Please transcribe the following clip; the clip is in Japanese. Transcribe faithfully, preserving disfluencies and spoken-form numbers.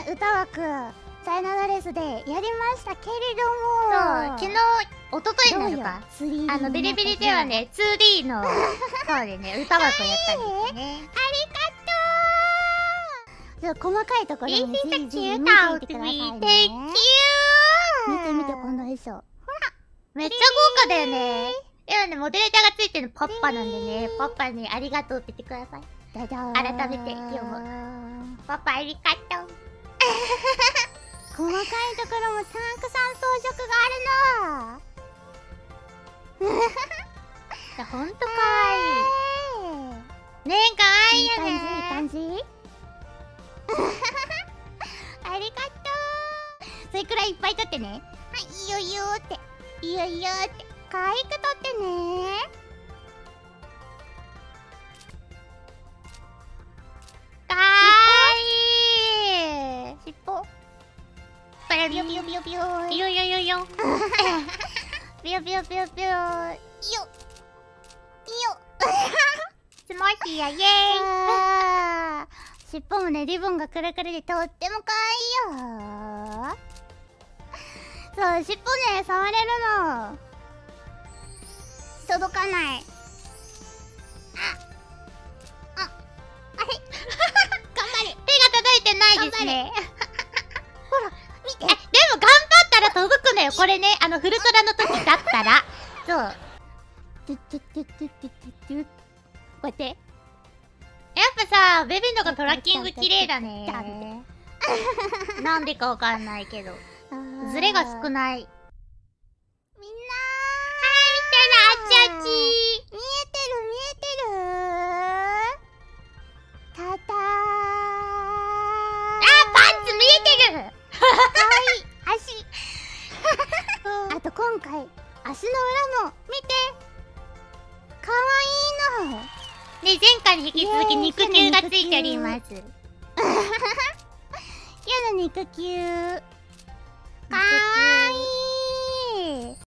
ね、歌枠さよならレースでやりましたけれども、 そう、昨日、一昨日なのか、あの、ビリビリではね、ツーディー の方でね、歌枠をやったんですよね。 ありがとう。細かいところもぜひぜひ見ていてくださいね。見て見て、この衣装。ほら、 めっちゃ豪華だよね。今ね、モデレーターがついてるのパッパなんでね、パッパにありがとうって言ってください。 だだー改めて今日もパパありがとう。 細かいところもたくさん装飾があるのほんとかわいい。ねえ、かわいいよね。 いい感じいい感じありがとう。それくらいいっぱい撮ってね。はい、いいよいいよって。いいよいいよって。可愛く撮ってね。 かわいい。 尻尾。 ビヨビヨビヨビヨー。よよよよ。 ビヨビヨビヨビヨ。いいよ。いいよ。 スモーティーやイエーイ。 尻尾もね、リボンがくるくるでとっても可愛いよ。そう、尻尾ね、触れるの。届かない。あ、あ、あれ頑張れ。 手が届いてないですね。 ほら、見て。 え、でも頑張ったら届くのよ。これね、あの、フルトラの時だったら。そう。 トゥトゥトゥトゥトゥトゥ。こうやって。 やっぱさ、ベビンのがトラッキング綺麗だね。なんでかわかんないけど。ズレが少ない。みんなー。 はい、見てる、あっちあっち。 見えてる見えてる。たたー。 あ、パンツ見えてる。 かわいい。足。あと今回、足の裏も見て。かわいいの。 ね、前回に引き続き肉球がついております。 やだ、肉球。かわいい。